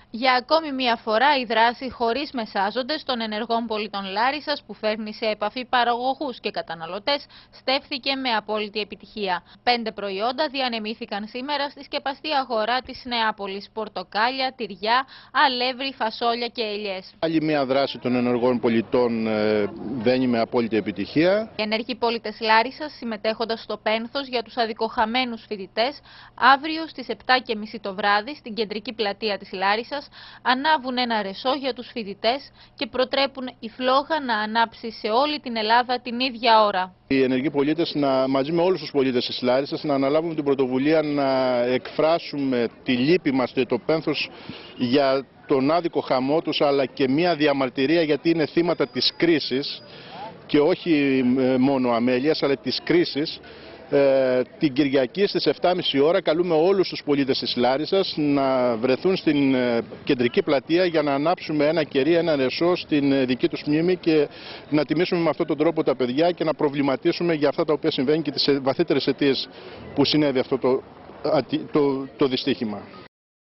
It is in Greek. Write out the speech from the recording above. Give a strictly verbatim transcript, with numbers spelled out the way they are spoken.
Για ακόμη μία φορά η δράση χωρίς μεσάζοντες των ενεργών πολιτών Λάρισσας που φέρνει σε επαφή παραγωγούς και καταναλωτές στέφθηκε με απόλυτη επιτυχία. Πέντε προϊόντα διανεμήθηκαν σήμερα στη σκεπαστή αγορά της Νεάπολης: πορτοκάλια, τυριά, αλεύρι, φασόλια και ελιές. Άλλη μία δράση των ενεργών πολιτών ε, βαίνει με απόλυτη επιτυχία. Οι ενεργοί πολίτες Λάρισσας, συμμετέχοντας στο πένθος για τους αδικοχαμένους φοιτητές, αύριο στις επτά και μισή το βράδυ στην κεντρική πλατεία της Λάρισσας ανάβουν ένα ρεσό για τους φοιτητές και προτρέπουν η φλόγα να ανάψει σε όλη την Ελλάδα την ίδια ώρα. Οι ενεργοί πολίτες, να, μαζί με όλους τους πολίτες της Λάρισσας, να αναλάβουμε την πρωτοβουλία να εκφράσουμε τη λύπη μας και το πένθος για τον άδικο χαμό τους, αλλά και μια διαμαρτυρία γιατί είναι θύματα της κρίσης και όχι μόνο αμέλειας, αλλά της κρίσης. Ε, την Κυριακή στις επτά και μισή ώρα καλούμε όλους τους πολίτες της Λάρισσας να βρεθούν στην ε, κεντρική πλατεία για να ανάψουμε ένα κερί, ένα ρεσό στην ε, δική τους μνήμη και να τιμήσουμε με αυτόν τον τρόπο τα παιδιά και να προβληματίσουμε για αυτά τα οποία συμβαίνουν και τις βαθύτερες αιτίες που συνέβη αυτό το, το, το δυστύχημα.